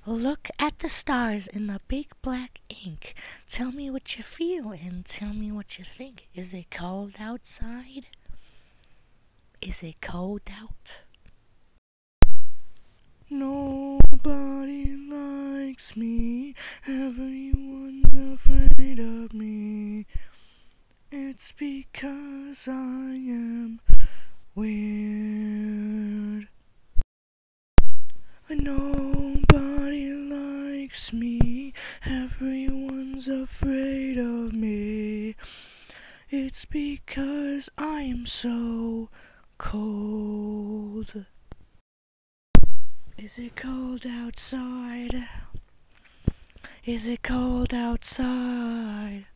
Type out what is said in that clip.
Look at the stars in the big black ink. Tell me what you feel and tell me what you think. Is it cold outside? Is it cold out? Nobody likes me. Everyone's afraid of me. It's because I am weird. Nobody likes me. Everyone's afraid of me. It's because I am so cold. Is it cold outside? Is it cold outside?